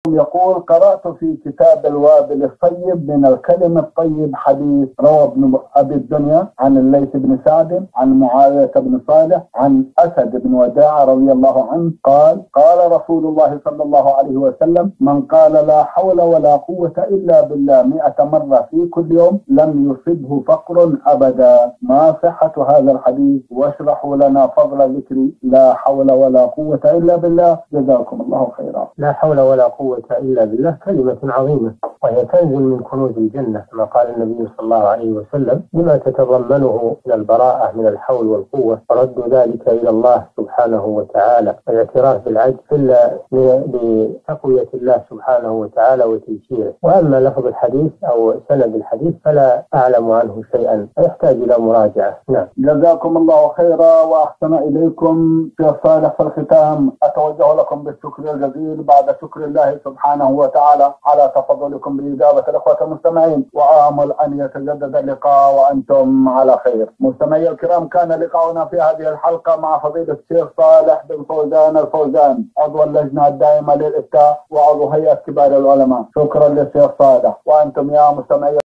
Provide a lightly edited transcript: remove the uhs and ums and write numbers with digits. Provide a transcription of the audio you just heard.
يقول: قرأت في كتاب الوابل الطيب من الكلم الطيب حديث روى ابن أبي الدنيا عن الليث بن سعد عن معاوية بن صالح عن أسد بن وداع رضي الله عنه قال: قال رسول الله صلى الله عليه وسلم: من قال لا حول ولا قوة إلا بالله 100 مرة في كل يوم لم يصبه فقر أبدا. ما صحة هذا الحديث؟ واشرحوا لنا فضل ذكر لا حول ولا قوة إلا بالله، جزاكم الله خيرا. لا حول ولا قوة إلا بالله كلمة عظيمة، وهي كنز من كنوز الجنة كما قال النبي صلى الله عليه وسلم، بما تتضمنه من البراءة من الحول والقوة، ورد ذلك إلى الله سبحانه وتعالى، والاعتراف بالعجز بتقوية الله سبحانه وتعالى وتيسيره. وأما لفظ الحديث أو سند الحديث فلا أعلم عنه شيئا، يحتاج إلى مراجعة. نعم. جزاكم الله خيرا وأحسن إليكم. في صالح في الختام أتوجه لكم بالشكر الجزيل بعد شكر الله سبحانه وتعالى على تفضلكم بإجابة الأخوة المستمعين، وآمل أن يتجدد اللقاء وأنتم على خير. مستمعي الكرام، كان لقاؤنا في هذه الحلقة مع فضيلة الشيخ صالح بن فوزان الفوزان، عضو اللجنة الدائمة للإفتاء وعضو هيئة كبار العلماء. شكرا للشيخ صالح. وأنتم يا مستمعي